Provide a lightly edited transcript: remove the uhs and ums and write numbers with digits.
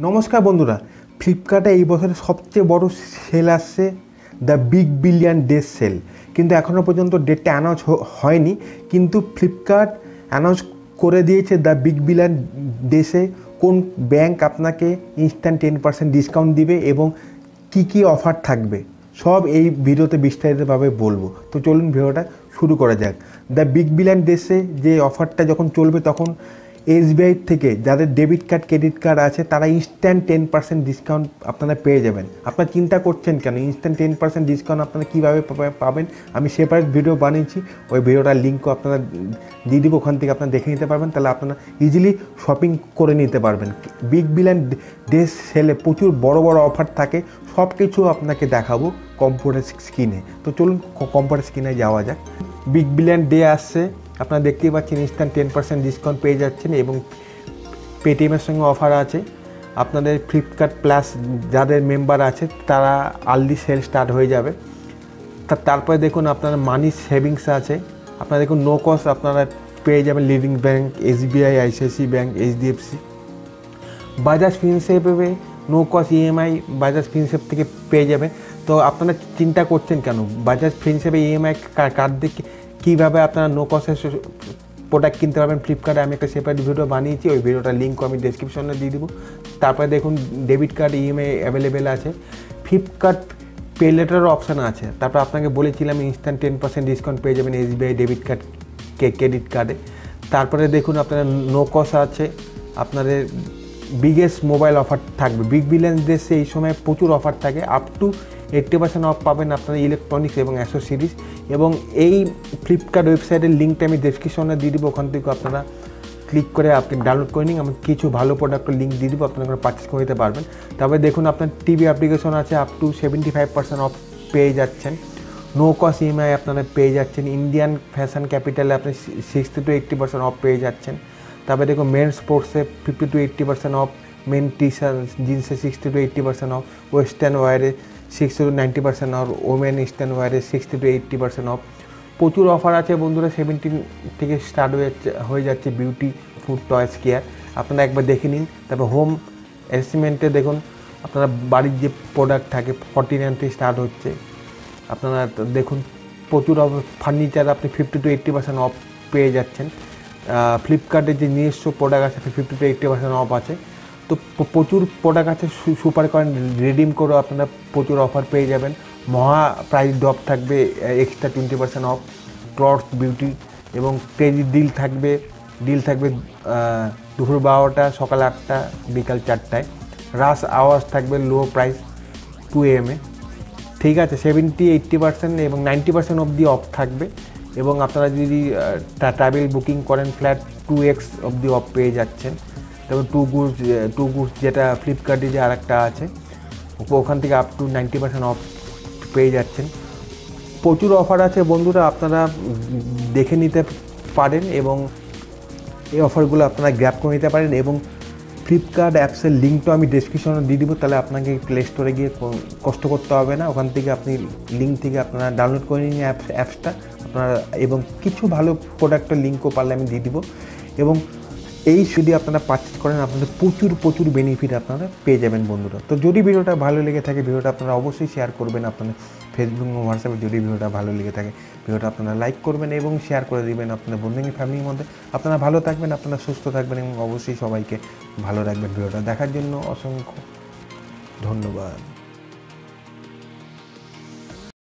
নমস্কার বন্ধুরা, ফ্লিপকার্টে এই বছরের সবচেয়ে বড় সেল আসছে the big billion day sale. কিন্তু এখনও পর্যন্ত ডেটটা অ্যানাউন্স হয়নি, কিন্তু ফ্লিপকার্ট অ্যানাউন্স করে দিয়েছে দ্য বিগ বিলিয়ন ডেসে কোন ব্যাংক আপনাকে ইনস্ট্যান্ট 10% ডিসকাউন্ট দিবে এবং কি অফার থাকবে সব এই ভিডিওতে বিস্তারিতভাবে বলবো। তো চলুন ভিডিওটা শুরু করা যাক। দ্য বিগ বিলিয়ন ডেসে যে অফারটা যখন চলবে তখন এসবিআই থেকে যাদের ডেবিট কার্ড ক্রেডিট কার্ড আছে তারা ইনস্ট্যান্ট 10% ডিসকাউন্ট আপনারা পেয়ে যাবেন। আপনারা চিন্তা করছেন কেন? ইনস্ট্যান্ট 10% ডিসকাউন্ট আপনারা কীভাবে পাবেন আমি সেপারেট ভিডিও বানিয়েছি, ওই ভিডিওটার লিঙ্কও আপনারা দিয়ে দিব, ওখান থেকে আপনারা দেখে নিতে পারবেন। তাহলে আপনারা ইজিলি শপিং করে নিতে পারবেন। বিগ বিলিয়ন ডে সেলে প্রচুর বড় বড় অফার থাকে, সব কিছু আপনাকে দেখাবো কম্পিউটার স্ক্রিনে। তো চলুন কম্পিউটার স্ক্রিনে যাওয়া যাক। বিগ বিলিয়ন ডে আসছে, আপনারা দেখতেই পাচ্ছেন ইনস্ট্যান্ট 10% ডিসকাউন্ট পেয়ে যাচ্ছেন এবং পেটিএমের সঙ্গে অফার আছে। আপনাদের ফ্লিপকার্ট প্লাস যাদের মেম্বার আছে তারা আর্লি সেল স্টার্ট হয়ে যাবে। তারপরে দেখুন আপনার মানি সেভিংস আছে, আপনারা দেখুন নো কস্ট আপনারা পেয়ে যাবেন leading bank, SBI, ICICI bank, HDFC. Bajaj ফিনসেভে no cost EMI Bajaj Finserv থেকে পেয়ে যাবেন। তো আপনারা চিন্তা করছেন কেন? বাজাজ ফিনসেভে ইএমআই কার্ড দিয়ে কীভাবে আপনারা নো কস্টে প্রোডাক্ট কিনতে পারবেন ফ্লিপকার্টে আমি একটা সেপারেট ভিডিও বানিয়েছি, ওই ভিডিওটার লিঙ্কও আমি ডেসক্রিপশনে দিয়ে দেবো। তারপরে দেখুন ডেবিট কার্ড ইএমআই অ্যাভেলেবেল আছে, ফ্লিপকার্ট পে লেটারও অপশান আছে। তারপর আপনাকে বলেছিলাম ইনস্ট্যান্ট 10% ডিসকাউন্ট পেয়ে যাবেন এসবিআই ডেবিট কার্ড ক্রেডিট কার্ডে। তারপরে দেখুন আপনারা নো কস্ট আছে, আপনাদের বিগেস্ট মোবাইল অফার থাকবে। বিগ বিলিয়ন ডেসে এই সময় প্রচুর অফার থাকে, আপ টু 80% অফ পাবেন আপনারা ইলেকট্রনিক্স এবং অ্যাসেসরিজ। এবং এই ফ্লিপকার্ট ওয়েবসাইটের লিঙ্কটা আমি ডেসক্রিপশনে দিয়ে দেবো, ওখান থেকে আপনারা ক্লিক করে আপনি ডাউনলোড করে নিন। আমি কিছু ভালো প্রোডাক্টের লিঙ্ক দিয়ে দেবো, আপনারা পারচেস করে নিতে পারবেন। তারপরে দেখুন আপনার টিভি অ্যাপ্লিকেশন আছে, আপ টু 75% অফ পেয়ে যাচ্ছেন। নো কস্ট ইএমআই আপনারা পেয়ে যাচ্ছেন। ইন্ডিয়ান ফ্যাশন ক্যাপিটালে আপনি 60 to 80% অফ পেয়ে যাচ্ছেন। তারপরে দেখুন মেন স্পোর্টসে 50 to 80% off, men T shirt জিন্সে 60 to 80% অফ, ওয়েস্টার্ন ওয়্যারে 60 to 90% অফ, ওমেন ইস্টার্ন ওয়্যারে 60 to 80% অফ। প্রচুর অফার আছে বন্ধুরা, 17 থেকে স্টার্ট হয়ে যাচ্ছে বিউটি, ফুড, টয়েস, কেয়ার। আপনারা একবার দেখে নিন। তারপর হোম অ্যাসেসমেন্টে দেখুন আপনারা বাড়ির যে প্রোডাক্ট থাকে 49 থেকে স্টার্ট হচ্ছে। আপনারা দেখুন প্রচুর ফার্নিচার আপনি 50 to 80% অফ পেয়ে যাচ্ছেন। ফ্লিপকার্টের যে নিজস্ব প্রোডাক্ট আছে 50 to 80% অফ আছে। তো প্রচুর প্রোডাক্ট আছে, সুপার কয়েন রিডিম করেও আপনারা প্রচুর অফার পেয়ে যাবেন। মহা প্রাইস ড্রপ থাকবে, এক্সট্রা 20% অফ। ক্লথস, বিউটি এবং ক্রেডিট ডিল থাকবে দুপুর 12টা, সকাল 8টা, বিকাল 4টায়। রাশ আওয়ার্স থাকবে লো প্রাইস 2 AM এ। ঠিক আছে, 70-80% এবং 90% অবধি অফ থাকবে। এবং আপনারা যদি ট্রাভেল বুকিং করেন ফ্ল্যাট 2x অবধি অফ পেয়ে যাচ্ছেন। তারপর টু গুডস যেটা ফ্লিপকার্টে যে আরেকটা আছে ওখান থেকে আপ টু 90% অফ পেয়ে যাচ্ছেন। প্রচুর অফার আছে বন্ধুরা, আপনারা দেখে নিতে পারেন এবং এই অফারগুলো আপনারা গ্র্যাব করে নিতে পারেন। এবং ফ্লিপকার্ট অ্যাপসের লিঙ্কটা আমি ডেসক্রিপশনে দিয়ে দেবো, তাহলে আপনাকে প্লে স্টোরে গিয়ে কষ্ট করতে হবে না। ওখান থেকে আপনি লিঙ্ক থেকে আপনারা ডাউনলোড করে নিন অ্যাপসটা আপনারা, এবং কিছু ভালো প্রোডাক্টের লিঙ্কও পারলে আমি দিয়ে দিব। এবং এই যদি আপনারা পারচেস করেন আপনাদের প্রচুর বেনিফিট আপনারা পেয়ে যাবেন বন্ধুরা। তো যদি ভিডিওটা ভালো লেগে থাকে ভিডিওটা আপনারা অবশ্যই শেয়ার করবেন আপনাদের ফেসবুক এবং হোয়াটসঅ্যাপে। যদি ভিডিওটা ভালো লেগে থাকে ভিডিওটা আপনারা লাইক করবেন এবং শেয়ার করে দেবেন আপনাদের বন্ধু এবং ফ্যামিলির মধ্যে। আপনারা ভালো থাকবেন, আপনারা সুস্থ থাকবেন এবং অবশ্যই সবাইকে ভালো রাখবেন। ভিডিওটা দেখার জন্য অসংখ্য ধন্যবাদ।